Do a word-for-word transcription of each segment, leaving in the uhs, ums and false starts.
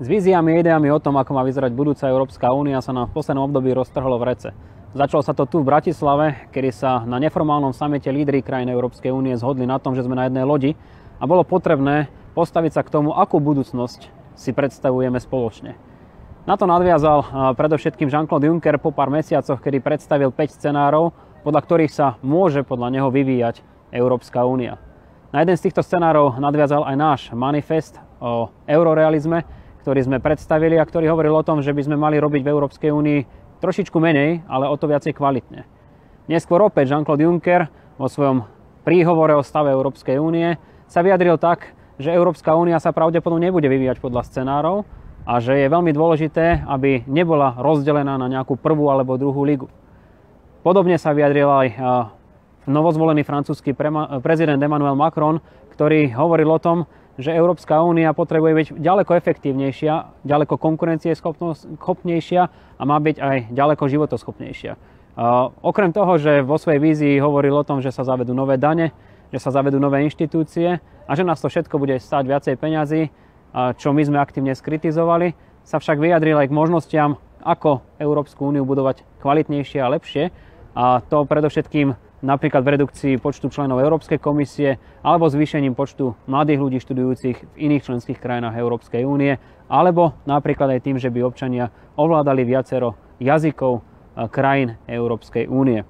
S víziami a ideami o tom, ako má vyzerať budúca Európska únia, sa nám v poslednom období roztrhlo v rece. Začalo sa to tu v Bratislave, kedy sa na neformálnom samite lídri krajín Európskej únie zhodli na tom, že sme na jednej lodi a bolo potrebné postaviť sa k tomu, akú budúcnosť si predstavujeme spoločne. Na to nadviazal predovšetkým Jean-Claude Juncker po pár mesiacoch, kedy predstavil päť scenárov, podľa ktorých sa môže podľa neho vyvíjať Európska únia. Na jeden z týchto scenárov nadviazal aj náš manifest o eurorealizme, ktorý sme predstavili a ktorý hovoril o tom, že by sme mali robiť v Európskej únii trošičku menej, ale o to viacej kvalitne. Neskôr opäť Jean-Claude Juncker vo svojom príhovore o stave Európskej únie sa vyjadril tak, že Európska únia sa pravdepodobne nebude vyvíjať podľa scenárov a že je veľmi dôležité, aby nebola rozdelená na nejakú prvú alebo druhú ligu. Podobne sa vyjadril aj novozvolený francúzsky prezident Emmanuel Macron, ktorý hovoril o tom, že Európska únia potrebuje byť ďaleko efektívnejšia, ďaleko konkurencieschopnejšia a má byť aj ďaleko životoschopnejšia. Uh, okrem toho, že vo svojej vízii hovoril o tom, že sa zavedú nové dane, že sa zavedú nové inštitúcie a že nás to všetko bude stáť viacej peňazí, uh, čo my sme aktívne skritizovali, sa však vyjadril aj k možnostiam, ako Európsku úniu budovať kvalitnejšie a lepšie. A to predovšetkým napríklad v redukcii počtu členov Európskej komisie alebo zvýšením počtu mladých ľudí študujúcich v iných členských krajinách Európskej únie, alebo napríklad aj tým, že by občania ovládali viacero jazykov krajín Európskej únie.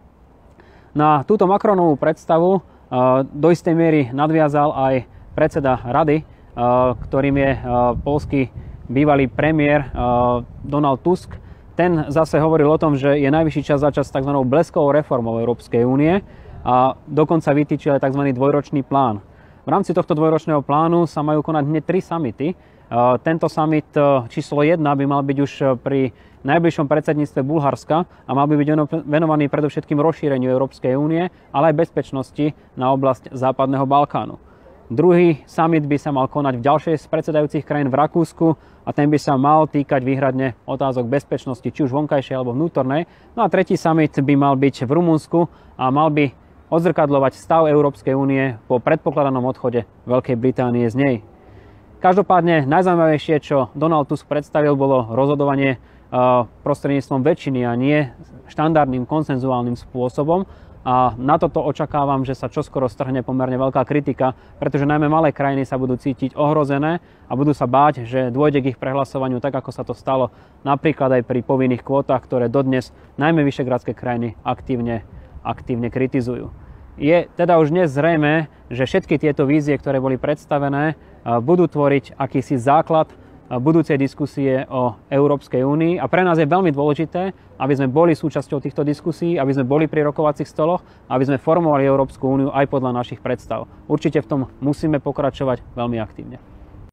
Na túto Macronovú predstavu do istej miery nadviazal aj predseda rady, ktorým je poľský bývalý premiér Donald Tusk. Ten zase hovoril o tom, že je najvyšší čas začať s tzv. Bleskovou reformou Európskej únie a dokonca vytýčil aj tzv. Dvojročný plán. V rámci tohto dvojročného plánu sa majú konať hneď tri samity. Tento summit číslo jedna by mal byť už pri najbližšom predsedníctve Bulharska a mal by byť venovaný predovšetkým rozšíreniu Európskej únie, ale aj bezpečnosti na oblasť Západného Balkánu. Druhý summit by sa mal konať v ďalšej z predsedajúcich krajín v Rakúsku a ten by sa mal týkať výhradne otázok bezpečnosti, či už vonkajšej alebo vnútornej. No a tretí summit by mal byť v Rumunsku a mal by odzrkadľovať stav Európskej únie po predpokladanom odchode Veľkej Británie z nej. Každopádne najzaujímavejšie, čo Donald Tusk predstavil, bolo rozhodovanie prostredníctvom väčšiny a nie štandardným konsenzuálnym spôsobom. A na toto očakávam, že sa čoskoro strhne pomerne veľká kritika, pretože najmä malé krajiny sa budú cítiť ohrozené a budú sa báť, že dôjde k ich prehlasovaniu tak, ako sa to stalo napríklad aj pri povinných kvótach, ktoré dodnes najmä vyšegrádske krajiny aktívne, aktívne kritizujú. Je teda už dnes zrejmé, že všetky tieto vízie, ktoré boli predstavené, budú tvoriť akýsi základ budúcej diskusie o Európskej únii a pre nás je veľmi dôležité, aby sme boli súčasťou týchto diskusí, aby sme boli pri rokovacích stoloch, aby sme formovali Európsku úniu aj podľa našich predstav. Určite v tom musíme pokračovať veľmi aktívne.